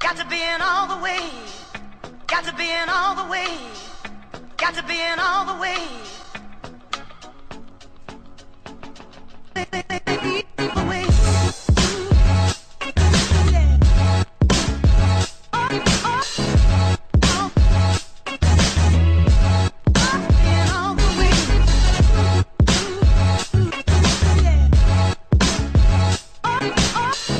Got to be in all the way. Got to be in all the way. Got to be in all the way. Oh,